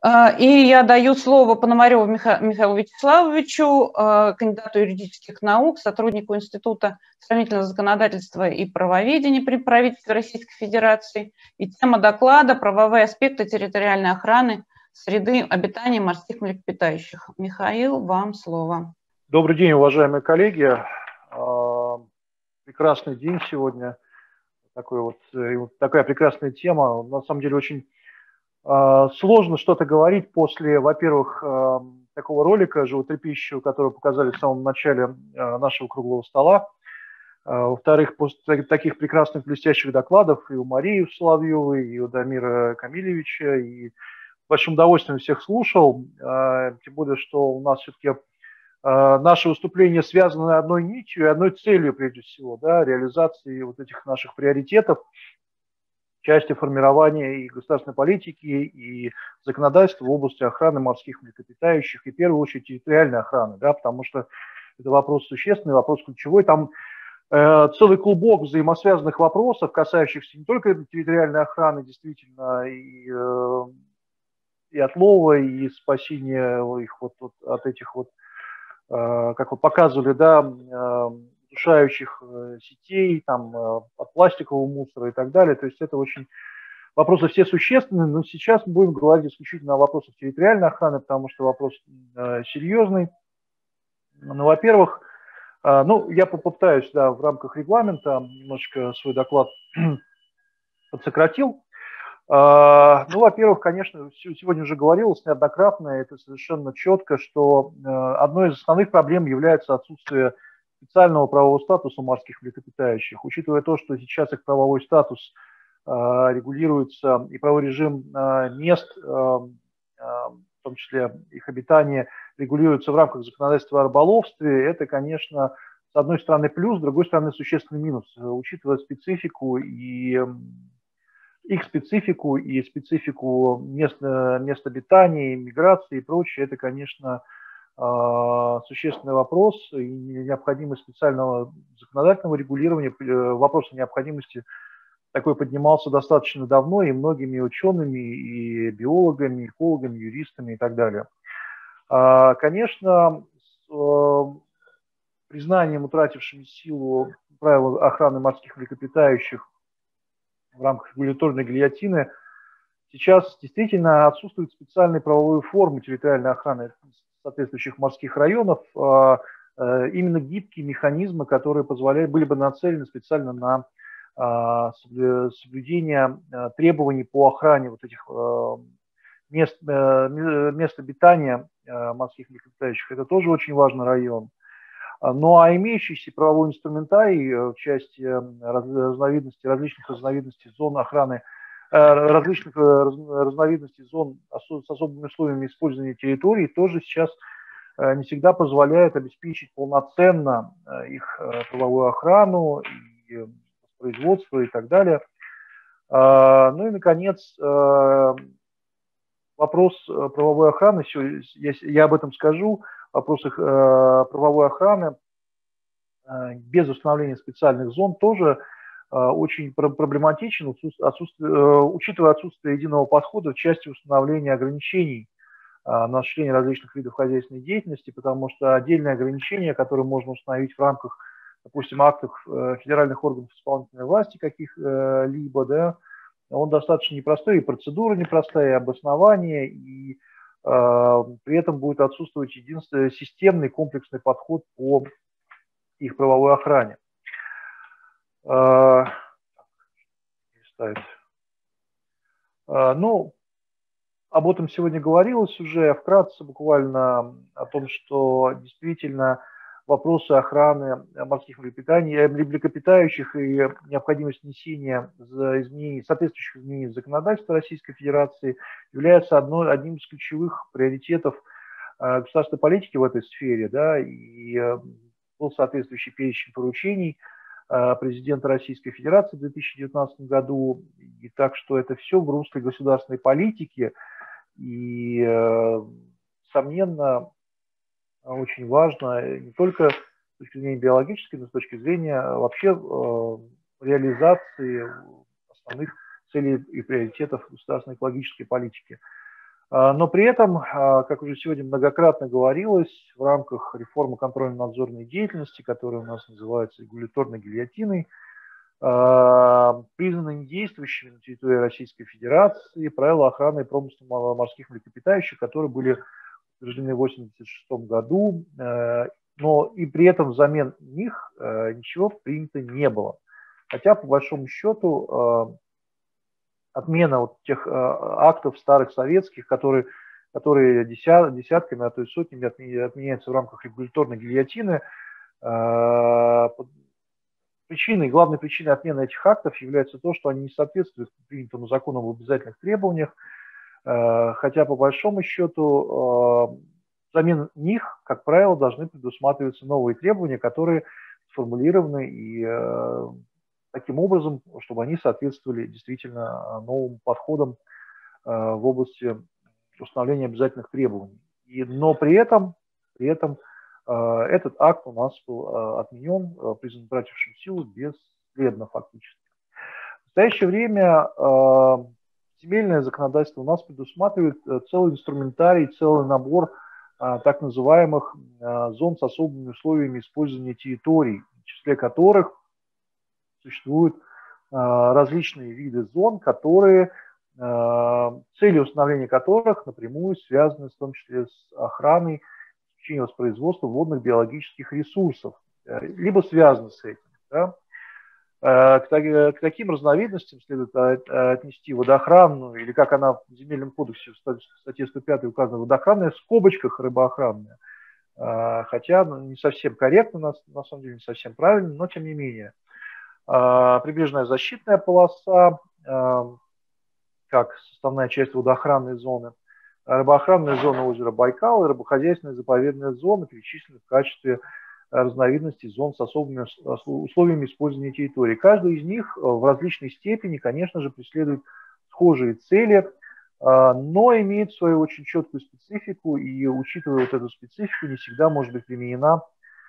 И я даю слово Пономареву Михаилу Вячеславовичу, кандидату юридических наук, сотруднику Института сравнительного законодательства и правоведения при правительстве Российской Федерации. И тема доклада «Правовые аспекты территориальной охраны среды обитания морских млекопитающих». Михаил, вам слово. Добрый день, уважаемые коллеги. Прекрасный день сегодня. Такая прекрасная тема. На самом деле очень сложно что-то говорить после, во-первых, такого ролика животрепещущего, который показали в самом начале нашего круглого стола. Во-вторых, после таких прекрасных блестящих докладов и у Марии Соловьевой, и у Дамира Камилевича, и с большим удовольствием всех слушал, тем более, что у нас все-таки наши выступления связаны одной нитью и одной целью, прежде всего, да, реализации вот этих наших приоритетов, части формирования и государственной политики, и законодательства в области охраны морских млекопитающих, и в первую очередь территориальной охраны, да, потому что это вопрос существенный, вопрос ключевой. Там целый клубок взаимосвязанных вопросов, касающихся не только территориальной охраны, действительно, и отлова, и спасения их вот от этих вот, как вы показывали, да, удушающих сетей, там, от пластикового мусора и так далее. То есть это очень вопросы все существенные, но сейчас мы будем говорить исключительно о вопросах территориальной охраны, потому что вопрос серьезный. Ну, во-первых, я попытаюсь, да, в рамках регламента немножечко свой доклад подсократил. Во-первых, конечно, сегодня уже говорилось неоднократно, это совершенно четко, что одной из основных проблем является отсутствие специального правового статуса морских млекопитающих. Учитывая то, что сейчас их правовой статус регулируется и правовой режим мест, в том числе их обитания, регулируется в рамках законодательства о рыболовстве, это, конечно, с одной стороны плюс, с другой стороны существенный минус. Учитывая специфику и их специфику и специфику мест обитания, миграции и прочее, это, конечно, существенный вопрос, и необходимость специального законодательного регулирования, вопрос о необходимости такой поднимался достаточно давно и многими учеными, и биологами, экологами, юристами и так далее. Конечно, с признанием утратившим силу правил охраны морских млекопитающих в рамках регуляторной гильотины сейчас действительно отсутствуют специальные правовые формы территориальной охраны соответствующих морских районов, именно гибкие механизмы, которые были бы нацелены специально на соблюдение требований по охране вот этих мест обитания морских млекопитающих. Это тоже очень важный район. Ну а имеющийся правовой инструментарий в части различных разновидностей зон охраны, различных разновидностей зон с особыми условиями использования территории тоже сейчас не всегда позволяет обеспечить полноценно их правовую охрану, и производство и так далее. Ну и, наконец, вопрос правовой охраны, я об этом скажу, вопрос их правовой охраны без установления специальных зон тоже очень проблематичен, учитывая отсутствие единого подхода в части установления ограничений на осуществление различных видов хозяйственной деятельности, потому что отдельные ограничения, которые можно установить в рамках, допустим, актов федеральных органов исполнительной власти каких-либо, да, он достаточно непростой, и процедура непростая, и обоснование, и при этом будет отсутствовать единственный системный комплексный подход по их правовой охране. Ну, об этом сегодня говорилось уже, вкратце буквально о том, что действительно вопросы охраны морских млекопитающих и необходимость внесения соответствующих изменений в законодательство Российской Федерации является одним из ключевых приоритетов государственной политики в этой сфере, да, и был соответствующий перечень поручений президента Российской Федерации в 2019 году, и так что это все в русле государственной политики, и, несомненно, очень важно не только с точки зрения биологической, но с точки зрения вообще реализации основных целей и приоритетов государственной экологической политики. Но при этом, как уже сегодня многократно говорилось, в рамках реформы контрольно-надзорной деятельности, которая у нас называется регуляторной гильотиной, признаны недействующими на территории Российской Федерации правила охраны и промысла морских млекопитающих, которые были утверждены в 1986 году, но и при этом взамен них ничего принято не было. Хотя, по большому счету, отмена вот тех актов старых советских, которые десятками, а то и сотнями отменяются в рамках регуляторной гильотины, главной причиной отмены этих актов является то, что они не соответствуют принятому закону об обязательных требованиях, хотя по большому счету взамен них, как правило, должны предусматриваться новые требования, которые сформулированы и таким образом, чтобы они соответствовали действительно новым подходам в области установления обязательных требований. Но при этом этот акт у нас был отменен, признан утратившим силу бесследно фактически. В настоящее время земельное законодательство у нас предусматривает целый инструментарий, целый набор так называемых зон с особыми условиями использования территорий, в числе которых существуют различные виды зон, цели установления которых напрямую связаны в том числе с охраной воспроизводства водных биологических ресурсов, либо связаны с этим. Да? К таким разновидностям следует отнести водоохранную, или как она в Земельном кодексе в статье 105 указана, водоохранная в скобочках рыбоохранная. Хотя не совсем корректно, на самом деле не совсем правильно, но тем не менее. Прибрежная защитная полоса, как составная часть водоохранной зоны, рыбоохранная зона озера Байкал и рыбохозяйственная заповедная зона перечислены в качестве разновидностей зон с особыми условиями использования территории. Каждый из них в различной степени, конечно же, преследует схожие цели, но имеет свою очень четкую специфику, и, учитывая вот эту специфику, не всегда может быть применена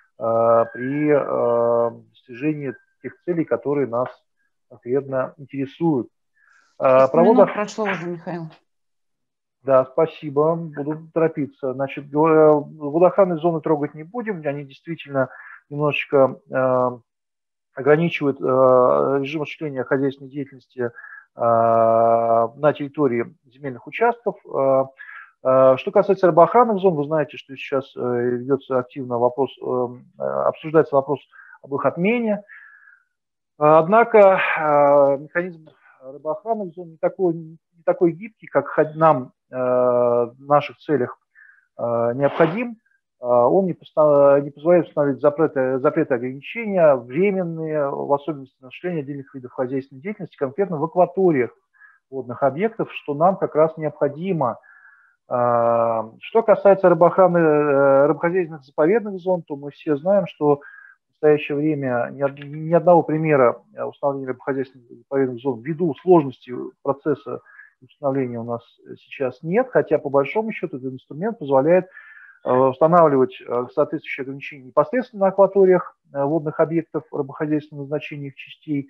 при достижении тех целей, которые нас конкретно интересуют. Минут прошло уже, Михаил. Да, спасибо, буду торопиться. Значит, водоохранные зоны трогать не будем, они действительно немножечко ограничивают режим осуществления хозяйственной деятельности на территории земельных участков. Что касается рыбоохранных зон, вы знаете, что сейчас ведется активно обсуждается вопрос об их отмене. Однако механизм рыбоохранных зон не такой гибкий, как нам в наших целях необходим. Он не позволяет установить запреты ограничения, временные, в особенности на осуществление отдельных видов хозяйственной деятельности, конкретно в акваториях водных объектов, что нам как раз необходимо. Что касается рыбохозяйственных заповедных зон, то мы все знаем, что в настоящее время ни одного примера установления рыбохозяйственных заповедных зон ввиду сложности процесса установления у нас сейчас нет, хотя по большому счету этот инструмент позволяет устанавливать соответствующие ограничения непосредственно на акваториях водных объектов рыбохозяйственного назначения их частей,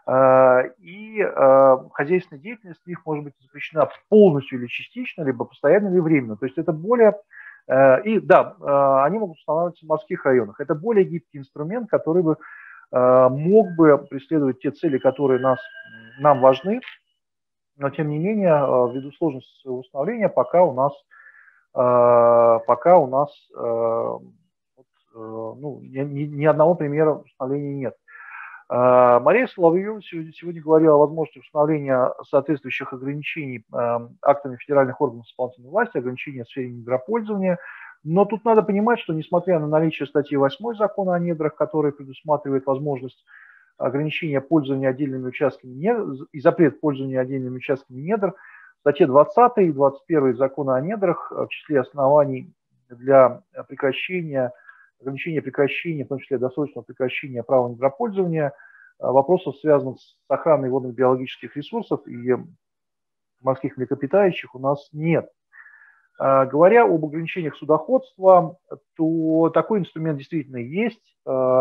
и хозяйственная деятельность их может быть запрещена полностью или частично, либо постоянно, или временно. То есть это более... И да, они могут устанавливаться в морских районах. Это более гибкий инструмент, который бы мог бы преследовать те цели, которые нам важны, но тем не менее, ввиду сложности своего установления, пока у нас ни одного примера установления нет. Мария Соловьева сегодня говорила о возможности установления соответствующих ограничений актами федеральных органов исполнительной власти, ограничения в сфере недропользования. Но тут надо понимать, что несмотря на наличие статьи 8 закона о недрах, которая предусматривает возможность ограничения пользования отдельными участками и запрет пользования отдельными участками недр, в статье 20 и 21 закона о недрах в числе оснований для ограничения, в том числе досрочного прекращения права недропользования, вопросов, связанных с охраной водных биологических ресурсов и морских млекопитающих, у нас нет. Говоря об ограничениях судоходства, то такой инструмент действительно есть.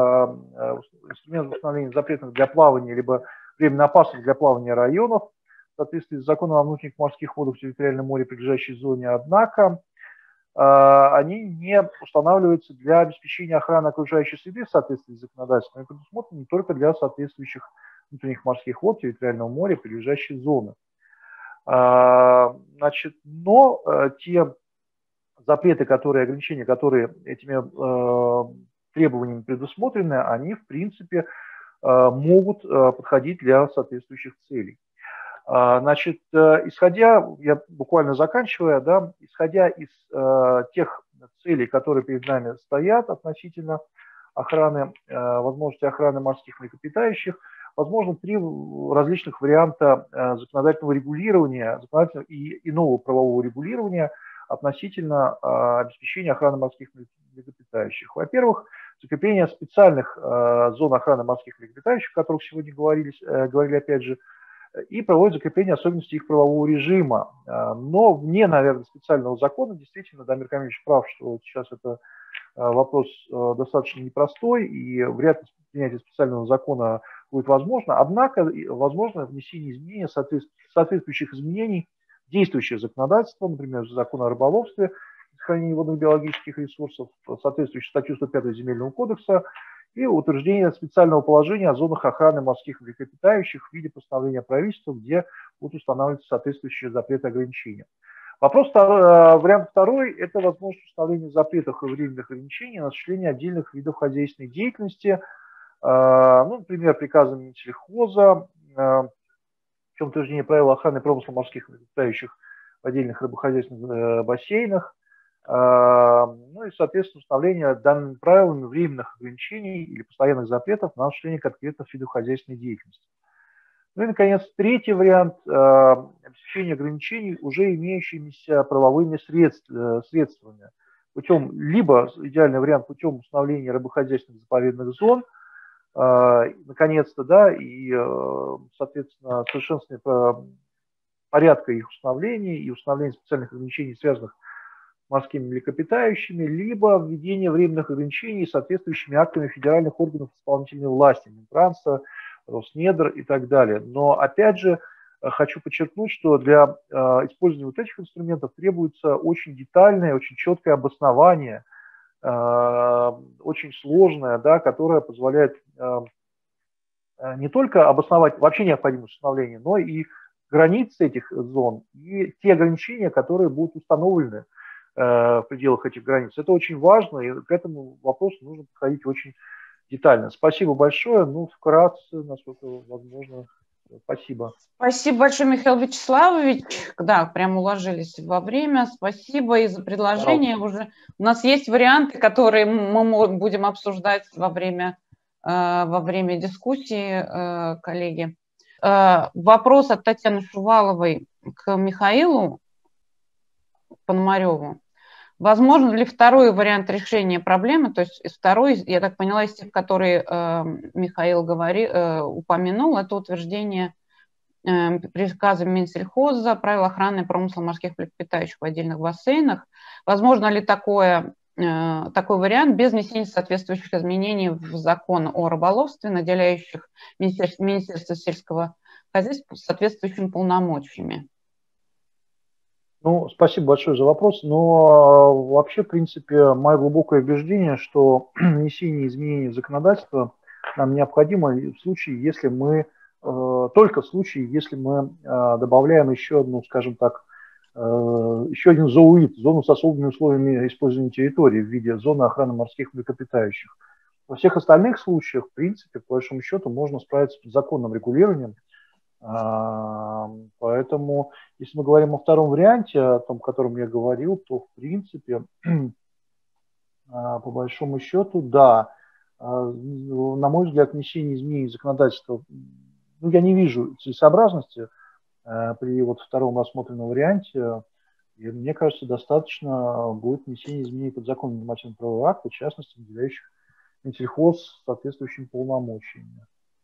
Инструмент установления запретных для плавания, либо временно опасных для плавания районов. соответствии с законом о внутренних морских водах в территориальном море, прилежащей зоне, однако они не устанавливаются для обеспечения охраны окружающей среды в соответствии с законодательством, и предусмотрены только для соответствующих внутренних морских вод территориального моря, прилежащей зоны. Значит, но те запреты, ограничения, которые этими требованиями предусмотрены, они, в принципе, могут подходить для соответствующих целей. Значит, я буквально заканчивая, да, исходя из тех целей, которые перед нами стоят относительно охраны, возможности охраны морских млекопитающих, возможно, 3 различных варианта законодательного регулирования, законодательного и иного правового регулирования относительно обеспечения охраны морских млекопитающих. Во-первых, закрепление специальных зон охраны морских млекопитающих, о которых сегодня говорили опять же, и проводит закрепление особенностей их правового режима. Но вне, наверное, специального закона, действительно, Дамир Камилевич прав, что сейчас это вопрос достаточно непростой, и вряд ли принятие специального закона будет возможно. Однако, возможно внесение изменений, соответствующих изменений в действующее законодательство, например, закон о рыболовстве, сохранении водных биологических ресурсов, соответствующую статью 105 Земельного кодекса, и утверждение специального положения о зонах охраны морских млекопитающих в виде постановления правительства, где будут устанавливаться соответствующие запреты и ограничения. Вариант второй – это возможность установления запретов и временных ограничений на осуществление отдельных видов хозяйственной деятельности, например, приказом Минсельхоза, в чем утверждение правил охраны промысла морских млекопитающих в отдельных рыбохозяйственных бассейнах, и, соответственно, установление данными правилами временных ограничений или постоянных запретов на осуществление конкретных видов хозяйственной деятельности. Ну и, наконец, третий вариант – обеспечение ограничений уже имеющимися правовыми средствами. Либо, идеальный вариант, путем установления рыбохозяйственных заповедных зон, наконец-то, да, и, соответственно, совершенствование порядка их установления и установление специальных ограничений, связанных с морскими млекопитающими, либо введение временных ограничений соответствующими актами федеральных органов исполнительной власти, Минтранса, Роснедр и так далее. Но, опять же, хочу подчеркнуть, что для использования вот этих инструментов требуется очень детальное, очень четкое обоснование, очень сложное, да, которое позволяет не только обосновать вообще необходимость установления, но и границы этих зон и те ограничения, которые будут установлены в пределах этих границ. Это очень важно, и к этому вопросу нужно подходить очень детально. Спасибо большое. Вкратце, насколько возможно. Спасибо. Спасибо большое, Михаил Вячеславович. Да, прям уложились во время. Спасибо и за предложение. Уже у нас есть варианты, которые мы будем обсуждать во время дискуссии, коллеги. Вопрос от Татьяны Шуваловой к Михаилу Пономареву. Возможно ли второй вариант решения проблемы, то есть второй, я так поняла, из тех, которые Михаил упомянул, это утверждение приказа Минсельхоза правил охраны промысла морских млекопитающих в отдельных бассейнах. Возможно ли такой вариант без внесения соответствующих изменений в закон о рыболовстве, наделяющих Министерство сельского хозяйства соответствующими полномочиями? Спасибо большое за вопрос. Но вообще, в принципе, мое глубокое убеждение, что внесение изменений в законодательство нам необходимо только в случае, если мы добавляем еще одну, скажем так, еще один зооид, зону с особыми условиями использования территории в виде зоны охраны морских млекопитающих. Во всех остальных случаях, в принципе, по большому счету, можно справиться с законным регулированием. Поэтому, если мы говорим о втором варианте, о том, о котором я говорил, то, в принципе, по большому счету, да, на мой взгляд, внесение изменений в законодательство, я не вижу целесообразности при втором рассмотренном варианте. И мне кажется, достаточно будет внесение изменений под закон нормативно-правового акта, в частности, наделяющих Минсельхоз соответствующими полномочиями.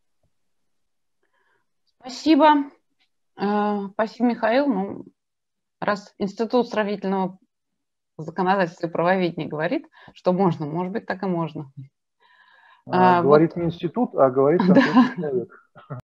Спасибо. Спасибо, Михаил. Раз Институт сравнительного законодательства и правоведения говорит, что можно, может быть, так и можно. Говорит не институт, а говорит конкретный человек.